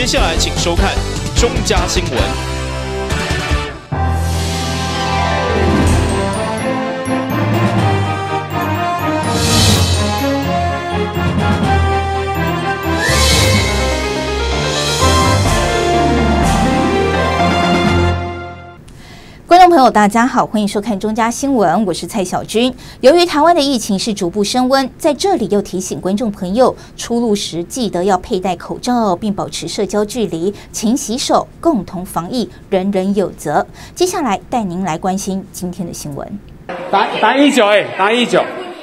接下来请收看中嘉新闻。 观众朋友，大家好，欢迎收看中嘉新闻，我是蔡小军。由于台湾的疫情是逐步升温，在这里又提醒观众朋友，出入时记得要佩戴口罩，并保持社交距离，勤洗手，共同防疫，人人有责。接下来带您来关心今天的新闻。 打19打19。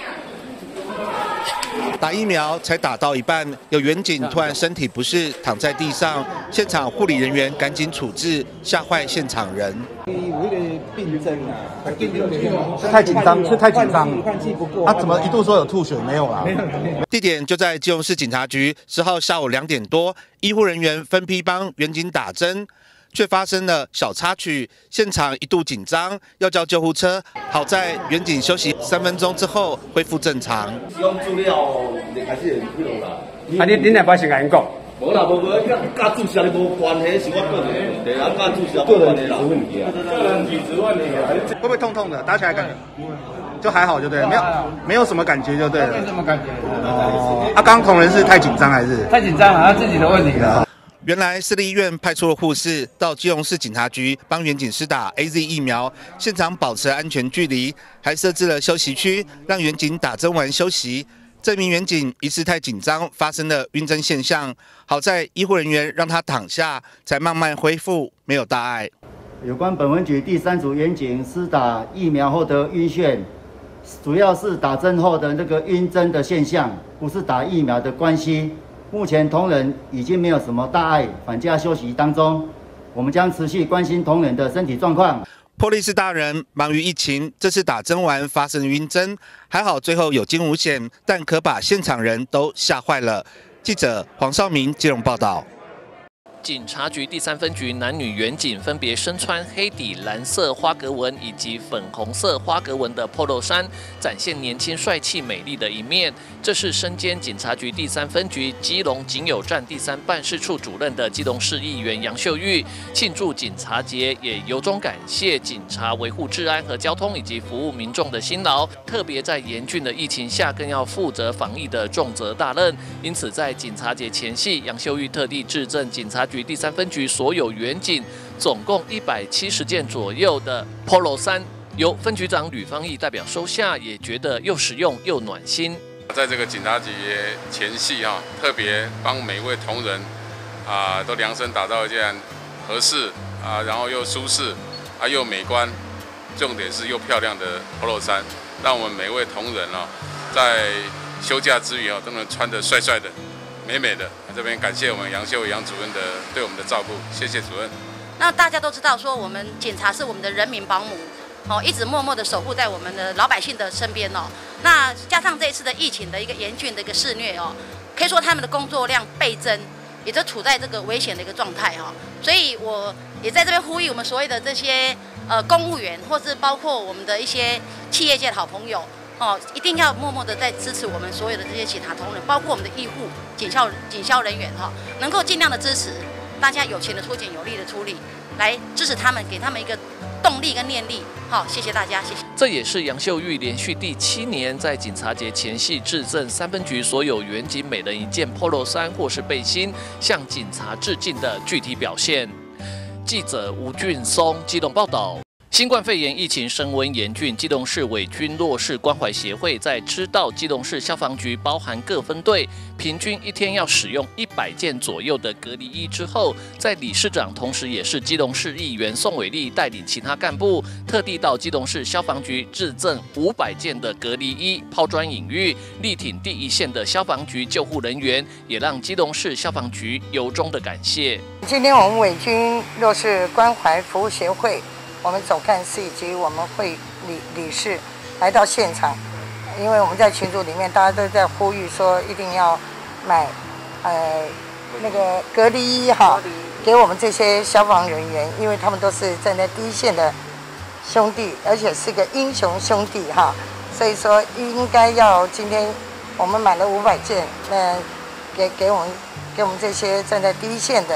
打疫苗才打到一半，有员警突然身体不适躺在地上，现场护理人员赶紧处置，吓坏现场人。 有一个病症啊， 太紧张，是太紧张。他怎么一度说有吐血？没有啦。 地点就在基隆市警察局，10号下午2点多，医护人员分批帮员警打针。 却发生了小插曲，现场一度紧张，要叫救护车。好在员警休息3分钟之后恢复正常。 用资料就开始有用啦。 啊，你来把先甲因讲。 无啦，无甲注销你无关系，是我个人的问题，啊，甲注销个人体质问题啊。个人体质问题啊。 会不会痛痛的？打起来感觉就还好，就对了，没有什么感觉就对了。 没什么感觉。 哦。啊，刚同仁是太紧张还是？ 太紧张了，他自己的问题了。 原来私立医院派出了护士到基隆市警察局帮员警施打 AZ 疫苗，现场保持安全距离，还设置了休息区，让员警打针完休息。这名员警疑似太紧张，发生了晕针现象。好在医护人员让他躺下，才慢慢恢复，没有大碍。 有关本分局第3组员警施打疫苗后的晕眩，主要是打针后的那个晕针的现象，不是打疫苗的关系。 目前同仁已经没有什么大碍，返家休息当中。我们将持续关心同仁的身体状况。 波利士大人忙于疫情，这次打针完发生晕针，还好最后有惊无险，但可把现场人都吓坏了。记者黄少明基隆报道。 警察局第3分局男女员警分别身穿黑底蓝色花格纹以及粉红色花格纹的 polo 衫，展现年轻帅气美丽的一面。这是身兼警察局第3分局基隆警友站第3办事处主任的基隆市议员杨秀玉，庆祝警察节，也由衷感谢警察维护治安和交通以及服务民众的辛劳，特别在严峻的疫情下，更要负责防疫的重责大任。因此，在警察节前夕，杨秀玉特地致赠警察局第3分局所有员警总共170件左右的 polo 衫，由分局长吕方义代表收下，也觉得又实用又暖心。 在这个警察节前夕特别帮每一位同仁都量身打造一件合适然后又舒适又美观，重点是又漂亮的 polo 衫，让我们每一位同仁在休假之余都能穿得帅帅的。 美美的，这边感谢我们杨秀杨主任的对我们的照顾，谢谢主任。 那大家都知道说，我们警察是我们的人民保姆，一直默默的守护在我们的老百姓的身边那加上这一次的疫情的一个严峻的一个肆虐可以说他们的工作量倍增，也就处在这个危险的一个状态所以我也在这边呼吁我们所有的这些公务员，或是包括我们的一些企业界的好朋友。 一定要默默的在支持我们所有的这些警察同仁，包括我们的医护、警消人员能够尽量的支持，大家有钱的出钱，有力的出力，来支持他们，给他们一个动力跟念力。谢谢大家，谢谢。 这也是杨秀玉连续第7年在警察节前夕致赠3分局所有员警每人1件 polo 衫或是背心，向警察致敬的具体表现。记者吴俊松基隆报道。 新冠肺炎疫情升温严峻，基隆市伪军弱势关怀协会在知道基隆市消防局包含各分队平均一天要使用100件左右的隔离衣之后，在理事长同时也是基隆市议员宋伟立带领其他干部，特地到基隆市消防局致赠500件的隔离衣，抛砖引玉，力挺第一线的消防局救护人员，也让基隆市消防局由衷的感谢。 今天我们伪军弱势关怀服务协会。 我们总干事以及我们会理事来到现场，因为我们在群组里面大家都在呼吁说一定要买那个隔离衣给我们这些消防人员，因为他们都是站在第一线的兄弟，而且是个英雄兄弟所以说应该要今天我们买了500件，给我们这些站在第一线的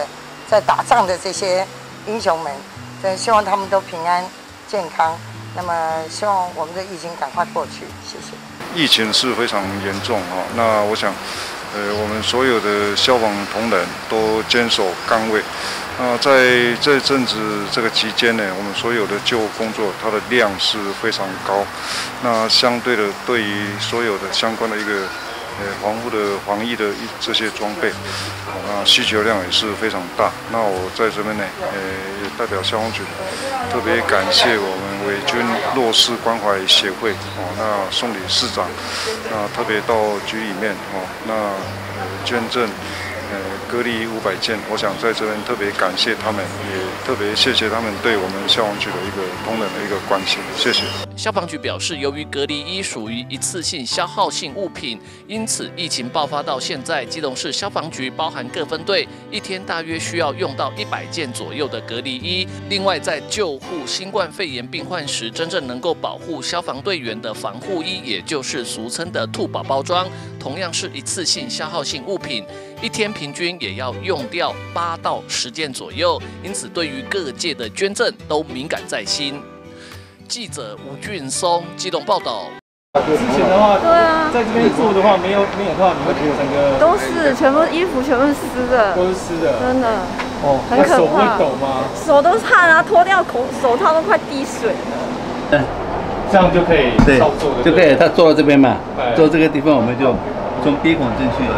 在打仗的这些英雄们，希望他们都平安健康。那么希望我们的疫情赶快过去，谢谢。 疫情是非常严重哈，那我想，我们所有的消防同仁都坚守岗位。在这阵子这个期间呢，我们所有的救护工作，它的量是非常高。那相对的，对于所有的相关的一个防疫的这些装备，需求量也是非常大。那我在这边呢，也代表消防局特别感谢我们伪军弱势关怀协会那宋理事长，特别到局里面那捐赠隔离500件，我想在这边特别感谢他们，也特别谢谢他们对我们消防局的一个同仁的一个关心，谢谢。 消防局表示，由于隔离衣属于一次性消耗性物品，因此疫情爆发到现在，基隆市消防局包含各分队，一天大约需要用到100件左右的隔离衣。另外，在救护新冠肺炎病患时，真正能够保护消防队员的防护衣，也就是俗称的兔宝包装，同样是一次性消耗性物品，一天平均也要用掉8到10件左右，因此对于各界的捐赠都敏感在心。记者吴俊松基隆报道。 之前的话，对啊，在这边做的话，没有的话，你会整个都是全部衣服全部是湿的， 都是湿的， 真的，很可怕。 手会抖吗？ 手都是汗啊，脱掉手套都快滴水了。 这样就可以操作的， 就可以。他坐到这边嘛，坐这个地方，我们就从鼻孔进去而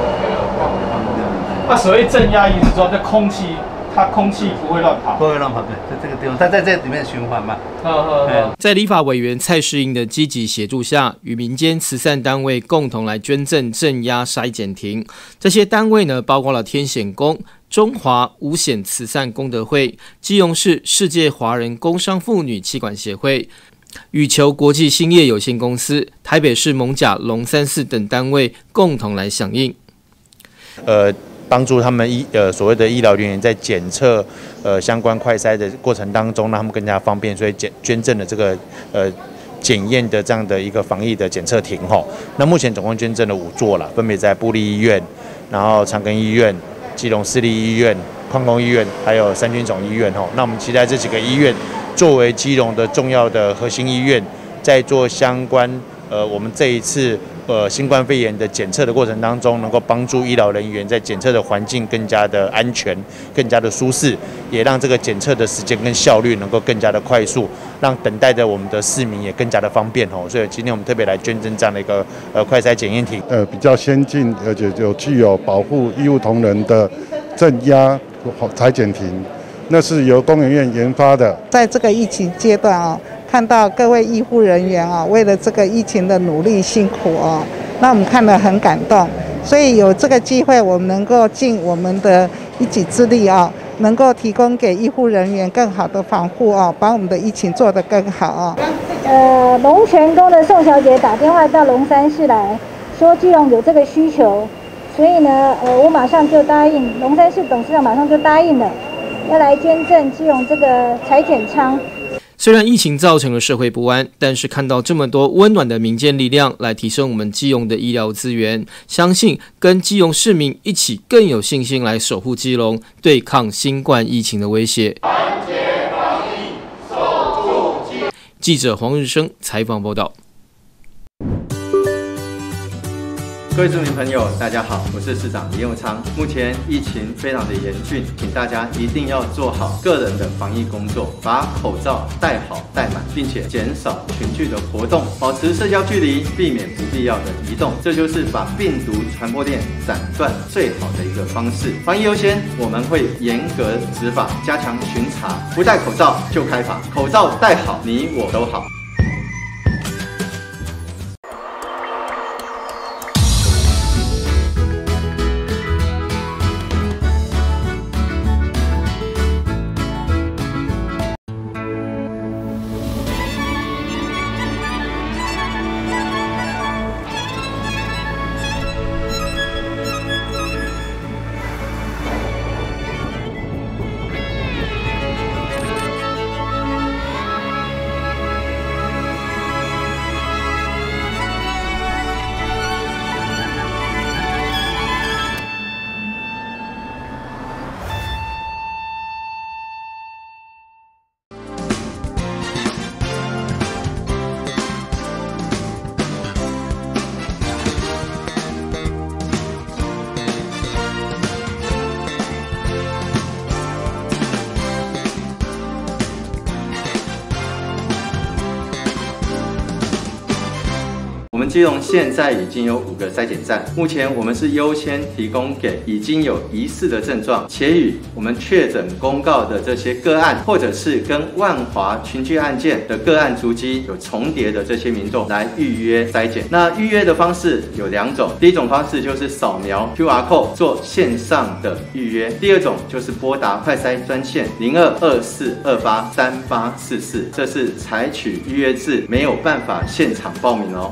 已。 那所谓正压衣是说，这空气。它空气不会乱跑， 不会乱跑，对，在这个地方，它在这里面循环嘛。 在立法委员蔡适应的积极协助下，与民间慈善单位共同来捐赠正压筛检亭。这些单位呢，包括了天显宫、中华五显慈善功德会、基隆市世界华人工商妇女企管协会、羽球国际兴业有限公司、台北市艋舺龙山寺等单位共同来响应。 帮助他们所谓的医疗人员在检测相关快筛的过程当中，让他们更加方便，所以捐赠了这个检验的这样的一个防疫的检测亭吼。那目前总共捐赠了5座了，分别在部立医院、然后长庚医院、基隆市立医院、矿工医院，还有三军总医院吼。那我们期待这几个医院作为基隆的重要的核心医院，在做相关我们这一次新冠肺炎的检测的过程当中，能够帮助医疗人员在检测的环境更加的安全、更加的舒适，也让这个检测的时间跟效率能够更加的快速，让等待的我们的市民也更加的方便哦。所以今天我们特别来捐赠这样的一个快筛检验亭， 比较先进，而且具有保护医务同仁的正压采检亭，那是由工研院研发的。 在这个疫情阶段哦，看到各位医护人员啊，为了这个疫情的努力辛苦哦，那我们看了很感动。所以有这个机会，我们能够尽我们的一己之力啊，能够提供给医护人员更好的防护哦，把我们的疫情做得更好哦。 龙泉宫的宋小姐打电话到龙山市来说基隆有这个需求，所以呢，我马上就答应，龙山市董事长马上就答应了，要来捐赠基隆这个采检仓。 虽然疫情造成了社会不安，但是看到这么多温暖的民间力量来提升我们基隆的医疗资源，相信跟基隆市民一起更有信心来守护基隆，对抗新冠疫情的威胁。团结防疫，守住基隆。记者黄日升采访报道。 各位市民朋友，大家好，我是市长李佑昌。目前疫情非常的严峻，请大家一定要做好个人的防疫工作，把口罩戴好戴满，并且减少群聚的活动，保持社交距离，避免不必要的移动，这就是把病毒传播链斩断最好的一个方式。防疫优先，我们会严格执法，加强巡查，不戴口罩就开罚，口罩戴好，你我都好。 们基隆现在已经有5个筛检站，目前我们是优先提供给已经有疑似的症状，且与我们确诊公告的这些个案，或者是跟万华群聚案件的个案足迹有重叠的这些民众来预约筛检。那预约的方式有2种，第一种方式就是扫描 QR code 做线上的预约，第二种就是拨打快筛专线0224283844，这是采取预约制，没有办法现场报名哦。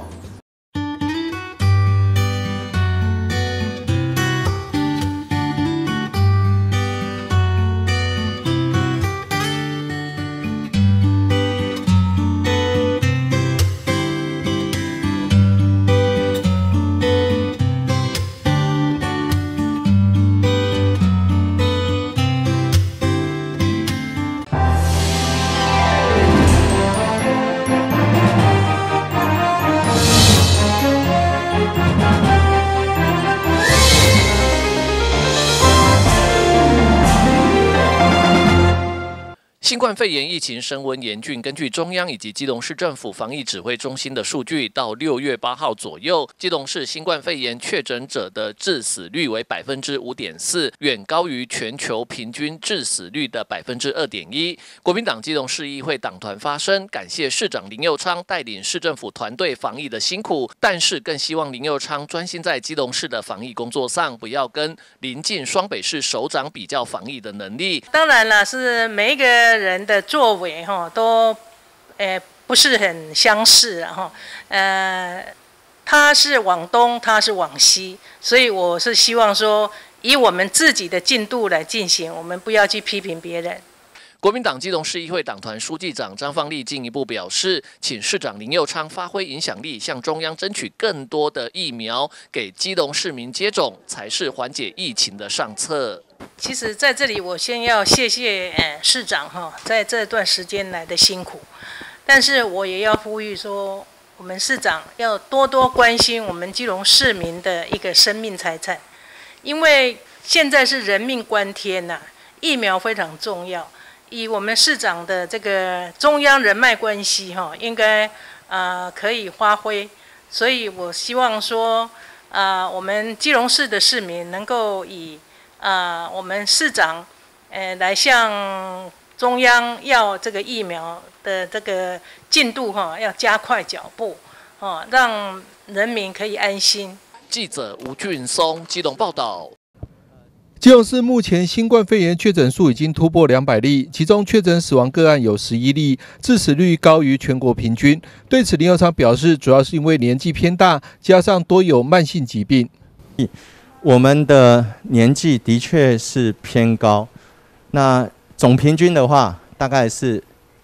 新冠肺炎疫情升温严峻，根据中央以及基隆市政府防疫指挥中心的数据，到6月8号左右，基隆市新冠肺炎确诊者的致死率为5.4%，远高于全球平均致死率的2.1%。国民党基隆市议会党团发声，感谢市长林右昌带领市政府团队防疫的辛苦，但是更希望林右昌专心在基隆市的防疫工作上，不要跟邻近双北市首长比较防疫的能力。 当然了，是每一个人的作为都不是很相似他是往东，他是往西，所以我是希望说以我们自己的进度来进行，我们不要去批评别人。 国民党基隆市议会党团书记长张放丽进一步表示，请市长林右昌发挥影响力，向中央争取更多的疫苗给基隆市民接种，才是缓解疫情的上策。 其实在这里，我先要谢谢市长在这段时间来的辛苦，但是我也要呼吁说，我们市长要多多关心我们基隆市民的一个生命财产，因为现在是人命关天呐，疫苗非常重要。以我们市长的这个中央人脉关系应该可以发挥，所以我希望说我们基隆市的市民能够以我们市长来向中央要这个疫苗的这个进度要加快脚步让人民可以安心。 记者吴俊松基隆报道。 基隆市目前新冠肺炎确诊数已经突破200例，其中确诊死亡个案有11例，致死率高于全国平均。对此，林右昌表示，主要是因为年纪偏大，加上多有慢性疾病。 我们的年纪的确是偏高，那总平均的话大概是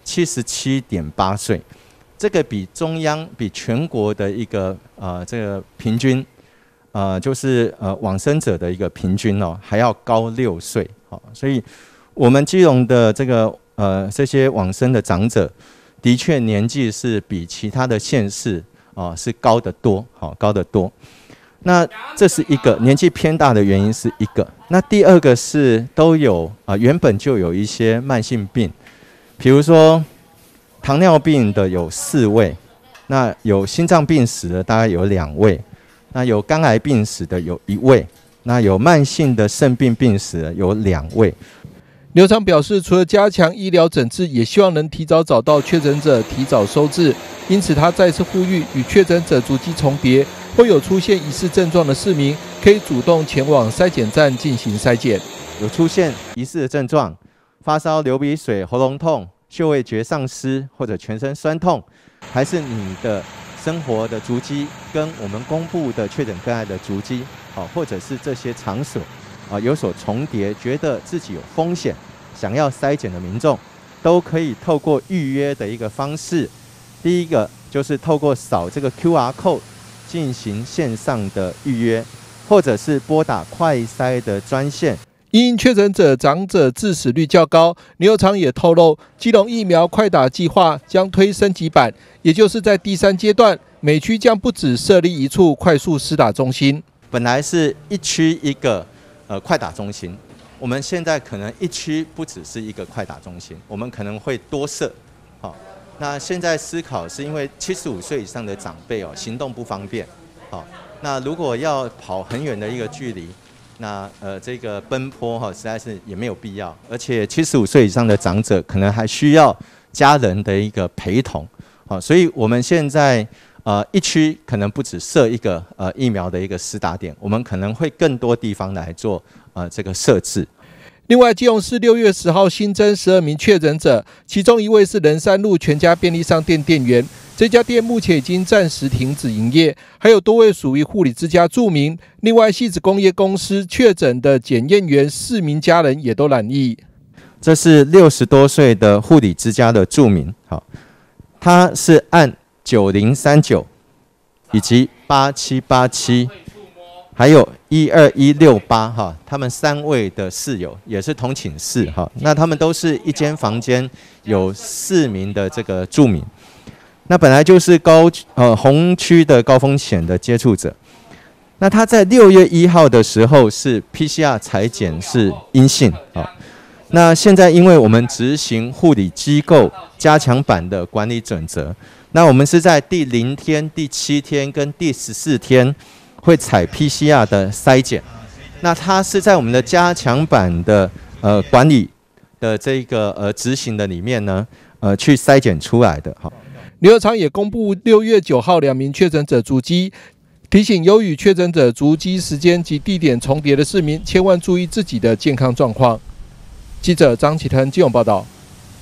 77.8岁，这个比中央、比全国的一个这个平均。就是往生者的一个平均还要高6岁，所以我们基隆的这个这些往生的长者，的确年纪是比其他的县市是高得多，高得多。那这是一个年纪偏大的原因是一个，那第二个是都有原本就有一些慢性病，比如说糖尿病的有4位，那有心脏病史的大概有2位。那有肝癌病史的有1位，那有慢性的肾病病史的有2位。 刘昌表示，除了加强医疗诊治，也希望能提早找到确诊者，提早收治。因此，他再次呼吁，与确诊者足迹重叠或有出现疑似症状的市民，可以主动前往筛检站进行筛检。 有出现疑似的症状，发烧、流鼻水、喉咙痛、嗅味觉丧失或者全身酸痛，还是你的生活的足迹跟我们公布的确诊个案的足迹，或者是这些场所有所重叠，觉得自己有风险，想要筛检的民众，都可以透过预约的一个方式。第一个就是透过扫这个 QR code 进行线上的预约，或者是拨打快筛的专线。 因确诊者长者致死率较高，林右昌也透露，基隆疫苗快打计划将推升级版，也就是在第3阶段，每区将不只设立1处快速施打中心。 本来是1区1个快打中心，我们现在可能1区不只是1个快打中心，我们可能会多设。 那现在思考是因为75岁以上的长辈行动不方便，那如果要跑很远的一个距离，那这个奔波实在是也没有必要，而且75岁以上的长者可能还需要家人的一个陪同，所以我们现在一区可能不只设一个疫苗的一个施打点，我们可能会更多地方来做这个设置。 另外，基隆市6月10号新增12名确诊者，其中一位是仁山路全家便利商店店员，这家店目前已经暂时停止营业，还有多位属于护理之家住民。另外，汐止工业公司确诊的检验员4名家人也都染疫。 这是60多岁的护理之家的住民，他是按9039以及8787。还有12168他们3位的室友也是同寝室那他们都是一间房间有4名的这个住民，那本来就是红区的高风险的接触者。那他在6月1号的时候是 PCR 采检是阴性那现在因为我们执行护理机构加强版的管理准则，那我们是在第0天、第7天跟第14天。会采 PCR 的筛检，那它是在我们的加强版的管理的这个执行的里面呢，去筛检出来的牛肉场也公布6月9号2名确诊者足迹，提醒有与确诊者足迹时间及地点重叠的市民，千万注意自己的健康状况。记者张启腾基隆报道。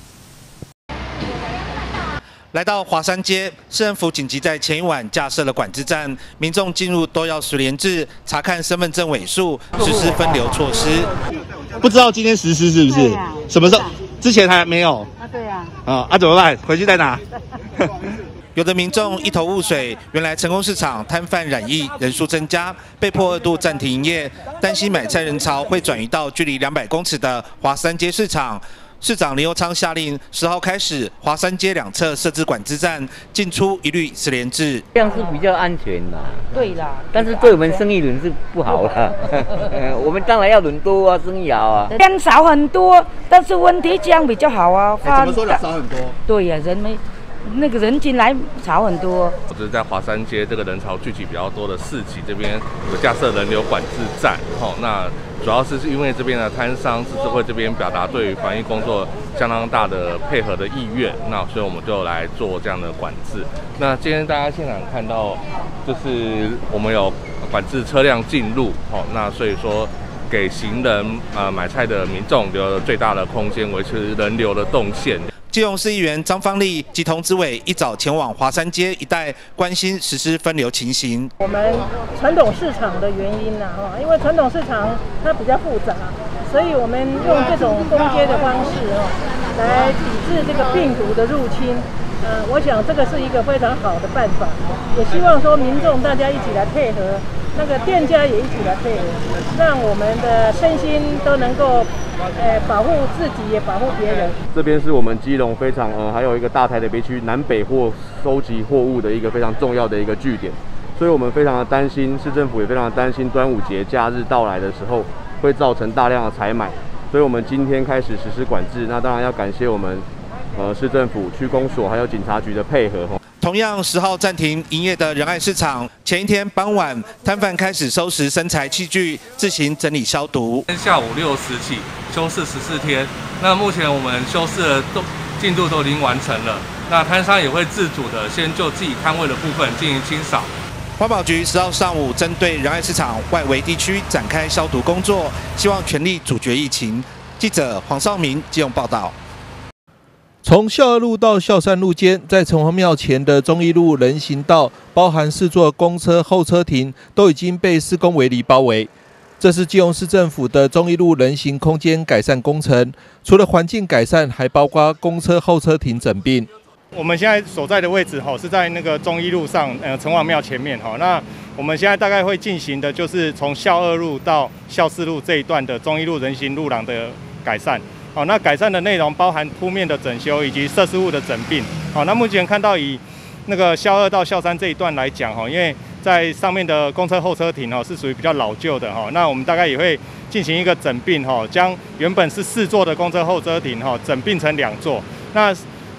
来到华山街，市政府紧急在前一晚架设了管制站，民众进入都要实联制查看身份证尾数，实施分流措施。 不知道今天实施是不是？什么时候？之前还没有。 对呀。 怎么办？回去再拿。 有的民众一头雾水，原来成功市场摊贩染疫人数增加，被迫2度暂停营业，担心买菜人潮会转移到距离200公尺的华山街市场。市长林右昌下令10号开始，华山街2侧设置管制站，进出一律实联制， 这样是比较安全的。 对啦， 但是对我们生意人是不好啦。我们当然要人多啊，生意好啊。 人少很多，但是问题这样比较好啊。 怎么说的少很多？ 对呀，人进来少很多。 我只是在华山街这个人潮聚集比较多的市集这边有架设人流管制站，那主要是因为这边的摊商自治会这边表达对于防疫工作相当大的配合的意愿，那所以我们就来做这样的管制。那今天大家现场看到，就是我们有管制车辆进入，那所以说给行人买菜的民众留了最大的空间，维持人流的动线。 基隆市议员张芳丽及同支委一早前往华山街一带关心实施分流情形。 我们传统市场的原因因为传统市场它比较复杂，所以我们用这种封街的方式来抵制这个病毒的入侵。我想这个是一个非常好的办法，也希望说民众大家一起来配合，那个店家也一起来配合，让我们的身心都能够保护自己也保护别人。 这边是我们基隆非常还有一个大台北区南北货收集货物的一个非常重要的一个据点，所以我们非常的担心，市政府也非常的担心端午节假日到来的时候会造成大量的采买，所以我们今天开始实施管制。那当然要感谢我们市政府区公所还有警察局的配合。 同样10号暂停营业的仁爱市场，前一天傍晚，摊贩开始收拾生财器具，自行整理消毒。 下午6时起休市14天，那目前我们休市的进度都已经完成了。那摊商也会自主的先就自己摊位的部分进行清扫。 环保局10号上午针对仁爱市场外围地区展开消毒工作，希望全力阻绝疫情。记者黄少明基隆报道。 从孝二路到孝山路间，在城隍庙前的忠义路人行道，包含4座公车候车亭，都已经被施工围篱包围。这是基隆市政府的忠义路人行空间改善工程，除了环境改善，还包括公车候车亭整并。 我们现在所在的位置是在那个忠义路上，城隍庙前面那我们现在大概会进行的就是从孝二路到孝四路这一段的忠义路人行路廊的改善。那改善的内容包含铺面的整修以及设施物的整并。那目前看到以那个孝二到孝三这一段来讲，因为在上面的公车候车亭是属于比较老旧的那我们大概也会进行一个整并将原本是4座的公车候车亭整并成2座。那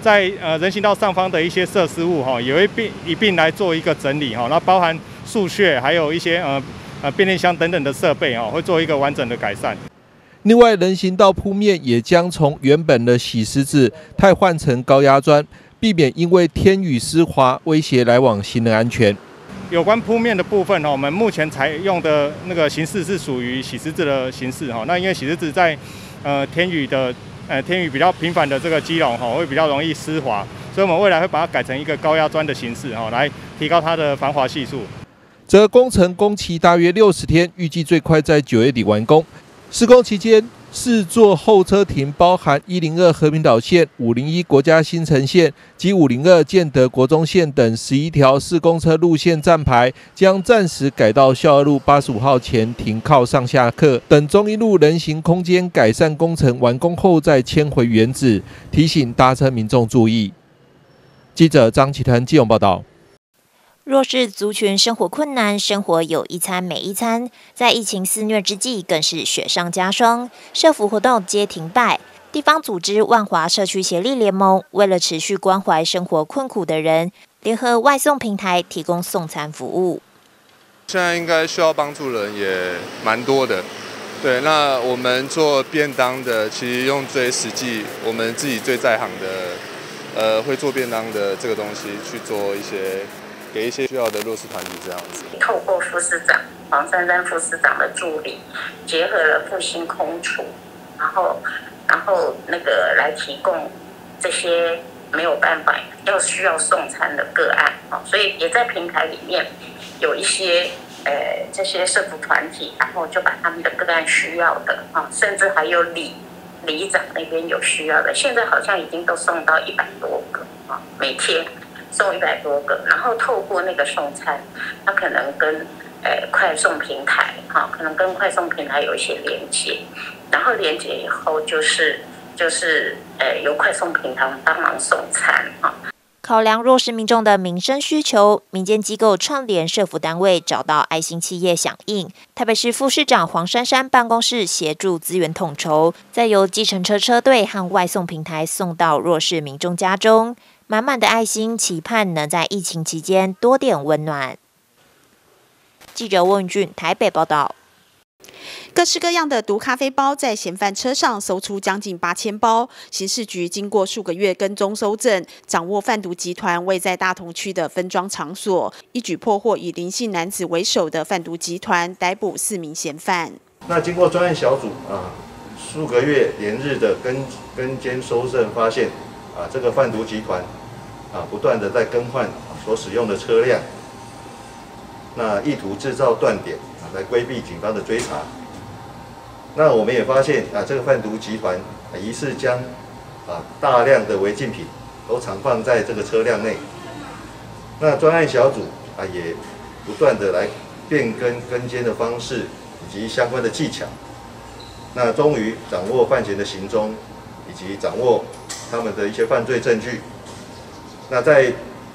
在人行道上方的一些设施物也会一并来做一个整理那包含树屑，还有一些变电箱等等的设备会做一个完整的改善。 另外，人行道铺面也将从原本的洗石子汰换成高压砖，避免因为天雨湿滑威胁来往行人安全。 有关铺面的部分我们目前采用的那个形式是属于洗石子的形式那因为洗石子在天雨比较频繁的这个基隆会比较容易湿滑，所以我们未来会把它改成一个高压砖的形式来提高它的防滑系数。 这工程工期大约60天，预计最快在9月底完工。施工期间，4座候车亭包含102和平岛线、501国家新城线及502建德国中线等11条市公车路线站牌，将暂时改到孝二路85号前停靠上下客，等中一路人行空间改善工程完工后再迁回原址，提醒搭车民众注意。记者张启腾基隆报道。 弱势族群生活困难，生活有一餐没一餐，在疫情肆虐之际，更是雪上加霜。社福活动皆停摆，地方组织万华社区协力联盟为了持续关怀生活困苦的人，联合外送平台提供送餐服务。 现在应该需要帮助的人也蛮多的，对。那我们做便当的，其实用最实际，我们自己最在行的，会做便当的这个东西去做一些。给一些需要的弱势团体这样子， 透过副市长黄珊珊副市长的助理，结合了复兴空厨，然后那个来提供这些没有办法需要送餐的个案，所以也在平台里面有一些这些社福团体，然后就把他们的个案需要的甚至还有里长那边有需要的，现在好像已经都送到100多个每天。送100多个，然后透过那个送餐，它可能跟快送平台可能跟快送平台有一些连接，然后连接以后就是由快送平台帮忙送餐考量弱势民众的民生需求，民间机构串联社福单位找到爱心企业响应，台北市副市长黄珊珊办公室协助资源统筹，再由计程车车队和外送平台送到弱势民众家中。满满的爱心，期盼能在疫情期间多点温暖。记者温俊台北报道。 各式各样的毒咖啡包在嫌犯车上搜出将近8000包，刑事局经过数个月跟踪搜证，掌握贩毒集团位在大同区的分装场所，一举破获以林姓男子为首的贩毒集团，逮捕4名嫌犯。 那经过专案小组数个月连日的跟监搜证，发现这个贩毒集团不断的在更换所使用的车辆，那意图制造断点来规避警方的追查。那我们也发现这个贩毒集团疑似将大量的违禁品都藏放在这个车辆内。那专案小组也不断的来变更跟监的方式以及相关的技巧，那终于掌握犯嫌的行踪，以及掌握他们的一些犯罪证据。那在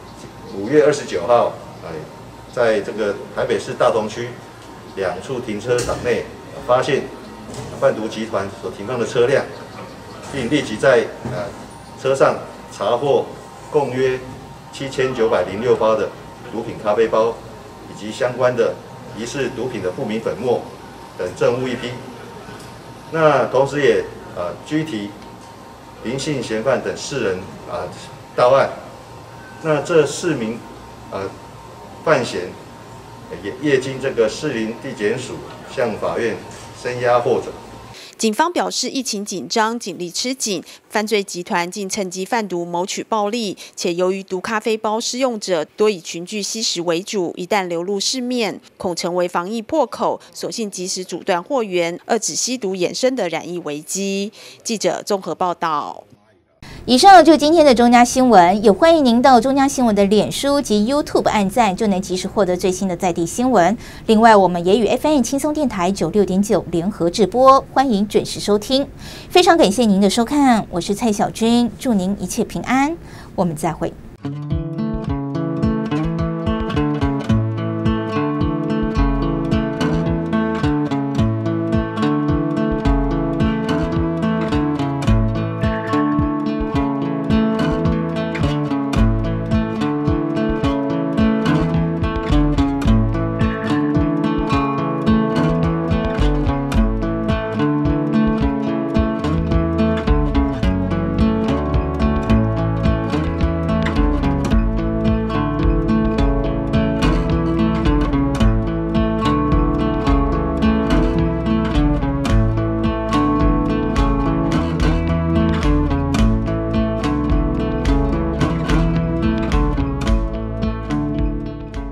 5月29号，在这个台北市大同区2处停车场内发现贩毒集团所停放的车辆，并立即在车上查获共约7906包的毒品咖啡包，以及相关的疑似毒品的不明粉末等证物1批。那同时也拘提林姓嫌犯等4人到案。那这4名犯嫌也业经这个士林地检署向法院声押获准。 警方表示，疫情紧张，警力吃紧，犯罪集团竟趁机贩毒谋取暴利，且由于毒咖啡包施用者多以群聚吸食为主，一旦流入市面，恐成为防疫破口，索性及时阻断货源，遏止吸毒衍生的染疫危机。记者综合报道。 以上就是今天的中嘉新闻，也欢迎您到中嘉新闻的脸书及 YouTube 按赞，就能及时获得最新的在地新闻。另外，我们也与 FM 轻松电台96.9联合直播，欢迎准时收听。非常感谢您的收看，我是蔡小君，祝您一切平安，我们再会。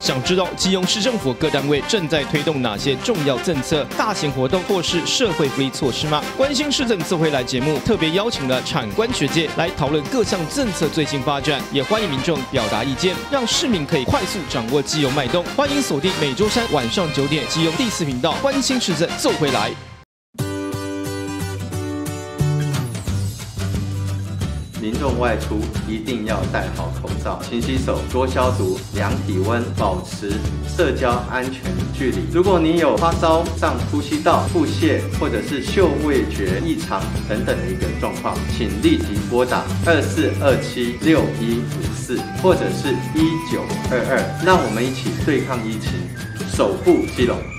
想知道基隆市政府各单位正在推动哪些重要政策、大型活动或是社会福利措施吗？关心市政自回来节目特别邀请了产官学界来讨论各项政策最新发展，也欢迎民众表达意见，让市民可以快速掌握基隆脉动。欢迎锁定每周三晚上9点基隆第4频道，关心市政奏回来。 民众外出一定要戴好口罩、勤洗手、多消毒、量体温，保持社交安全距离。如果你有发烧、上呼吸道、腹泻或者是嗅味觉异常等等的一个状况，请立即拨打24276154或者是1922，让我们一起对抗疫情，守护基隆。